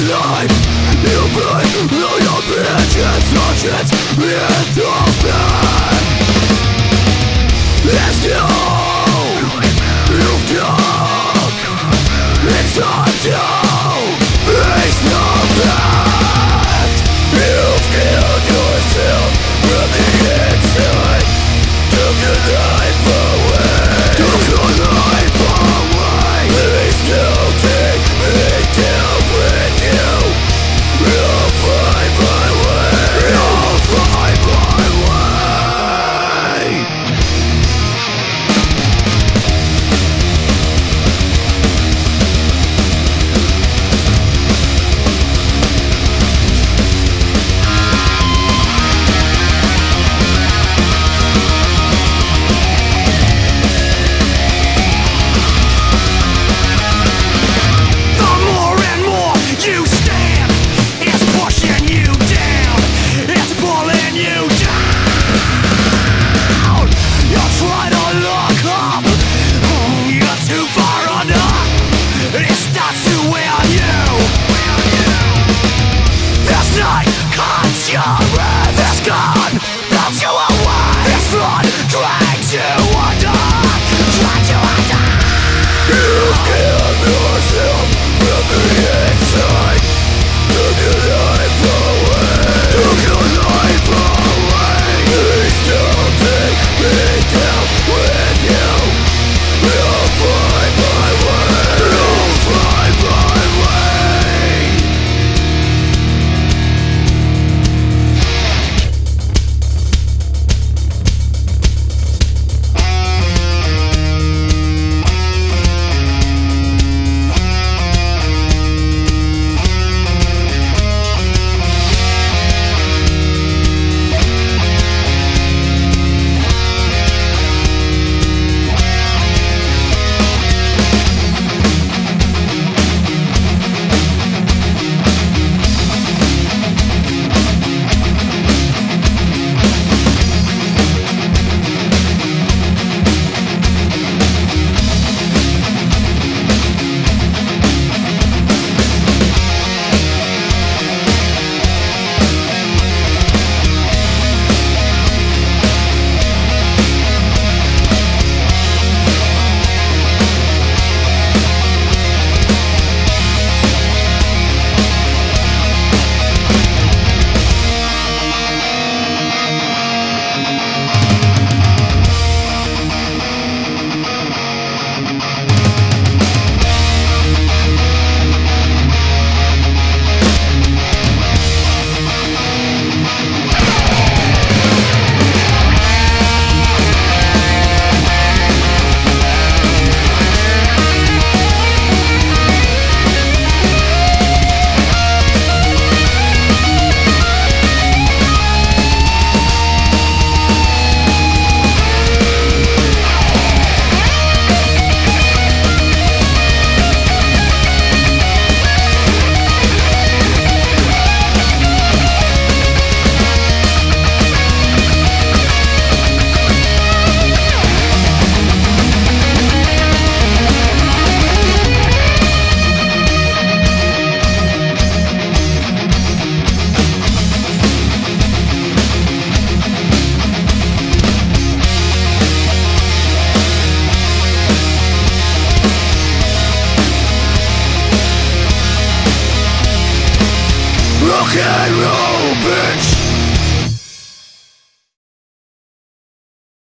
life. You breathe, know your bitches, such as in the bed. It's you, you've done. It's time to face the fact. You've killed yourself from the inside. Took your life away. Took your life away. Please don't take me down with you. You'll find my way. You'll find my way. Rock and roll, bitch.